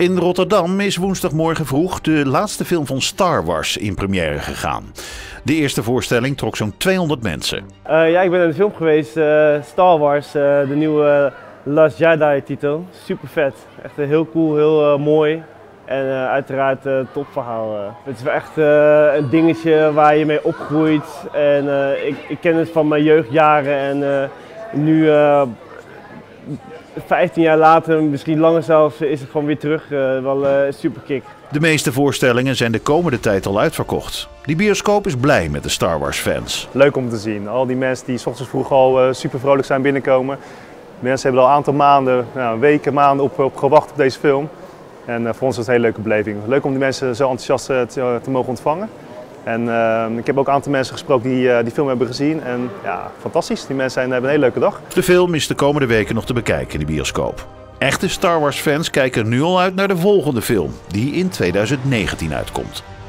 In Rotterdam is woensdagmorgen vroeg de laatste film van Star Wars in première gegaan. De eerste voorstelling trok zo'n 200 mensen. Ja, ik ben naar de film geweest, Star Wars, de nieuwe Last Jedi titel. Super vet, echt heel cool, heel mooi en uiteraard topverhaal. Het is wel echt een dingetje waar je mee opgroeit en ik ken het van mijn jeugdjaren en nu 15 jaar later, misschien langer zelfs, is het gewoon weer terug. Wel super kick. De meeste voorstellingen zijn de komende tijd al uitverkocht. Die bioscoop is blij met de Star Wars fans. Leuk om te zien. Al die mensen die 's ochtends vroeg al super vrolijk zijn binnenkomen. Mensen hebben er al een aantal maanden, weken, maanden op gewacht op deze film. En voor ons is het een hele leuke beleving. Leuk om die mensen zo enthousiast te mogen ontvangen. En ik heb ook een aantal mensen gesproken die die film hebben gezien. En ja, fantastisch. Die mensen hebben een hele leuke dag. De film is de komende weken nog te bekijken in de bioscoop. Echte Star Wars fans kijken nu al uit naar de volgende film, die in 2019 uitkomt.